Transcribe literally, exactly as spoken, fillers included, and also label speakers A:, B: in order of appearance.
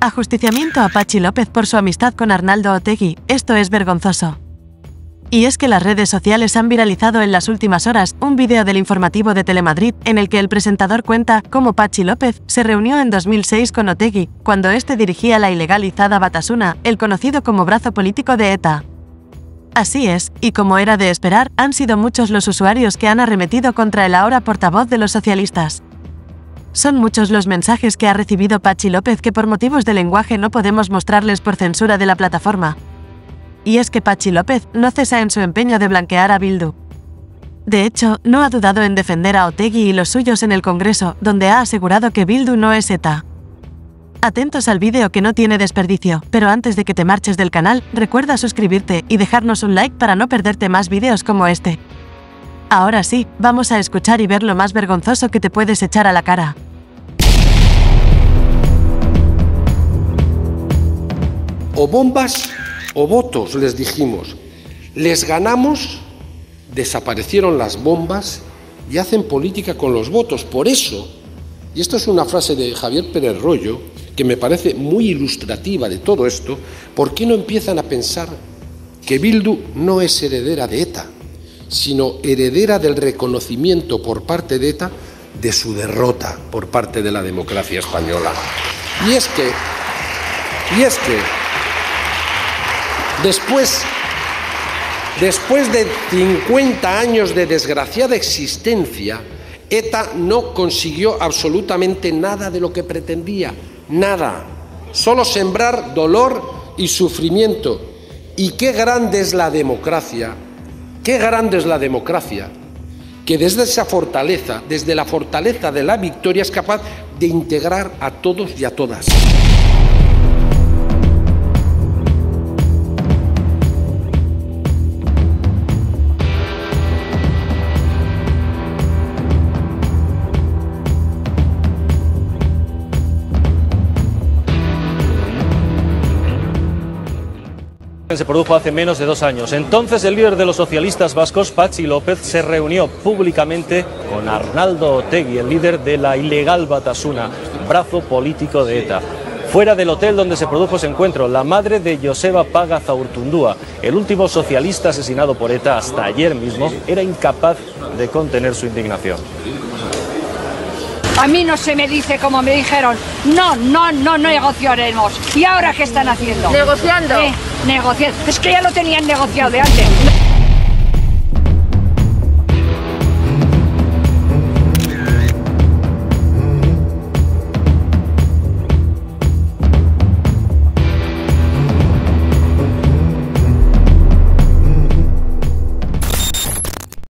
A: Ajusticiamiento a Patxi López por su amistad con Arnaldo Otegi. Esto es vergonzoso. Y es que las redes sociales han viralizado en las últimas horas un vídeo del informativo de Telemadrid en el que el presentador cuenta cómo Patxi López se reunió en dos mil seis con Otegi, cuando este dirigía la ilegalizada Batasuna, el conocido como brazo político de ETA. Así es, y como era de esperar, han sido muchos los usuarios que han arremetido contra el ahora portavoz de los socialistas. Son muchos los mensajes que ha recibido Patxi López que por motivos de lenguaje no podemos mostrarles por censura de la plataforma. Y es que Patxi López no cesa en su empeño de blanquear a Bildu. De hecho, no ha dudado en defender a Otegi y los suyos en el Congreso, donde ha asegurado que Bildu no es ETA. Atentos al vídeo que no tiene desperdicio, pero antes de que te marches del canal, recuerda suscribirte y dejarnos un like para no perderte más vídeos como este. Ahora sí, vamos a escuchar y ver lo más vergonzoso que te puedes echar a la cara.
B: O bombas o votos, les dijimos. Les ganamos, desaparecieron las bombas y hacen política con los votos. Por eso, y esto es una frase de Javier Pérez Royo, que me parece muy ilustrativa de todo esto, ¿por qué no empiezan a pensar que Bildu no es heredera de ETA, sino heredera del reconocimiento por parte de ETA de su derrota por parte de la democracia española? Y es que, y es que, Después, después de cincuenta años de desgraciada existencia, ETA no consiguió absolutamente nada de lo que pretendía, nada. Solo sembrar dolor y sufrimiento. Y qué grande es la democracia, qué grande es la democracia, que desde esa fortaleza, desde la fortaleza de la victoria, es capaz de integrar a todos y a todas.
C: Se produjo hace menos de dos años. Entonces el líder de los socialistas vascos, Patxi López, se reunió públicamente con Arnaldo Otegi, el líder de la ilegal Batasuna, brazo político de ETA. Fuera del hotel donde se produjo ese encuentro, la madre de Joseba Pagazaurtundúa, el último socialista asesinado por ETA hasta ayer mismo, era incapaz de contener su indignación.
D: A mí no se me dice como me dijeron, no, no, no negociaremos. ¿Y ahora qué están haciendo?
E: ¿Negociando?
D: Eh, negociando. Es que ya lo tenían negociado de antes.